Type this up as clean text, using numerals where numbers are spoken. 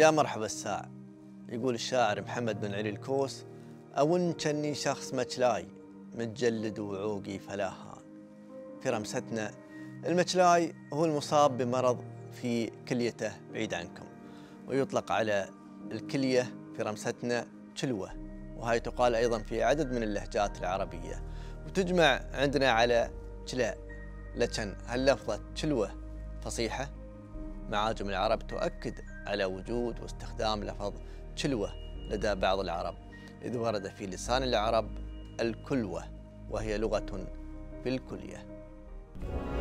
يا مرحبا الساع. يقول الشاعر محمد بن علي الكوس: أون كني شخص مجلاي متجلد وعوقي فلا هان. في رمستنا المجلاي هو المصاب بمرض في كليته بعيد عنكم، ويطلق على الكلية في رمستنا تشلوة، وهي تقال أيضا في عدد من اللهجات العربية، وتجمع عندنا على تشلاء. لكن هل لفظة تشلوة فصيحة؟ معاجم العرب تؤكد على وجود واستخدام لفظ تشلوة لدى بعض العرب، إذ ورد في لسان العرب الكلوة، وهي لغة في الكلية.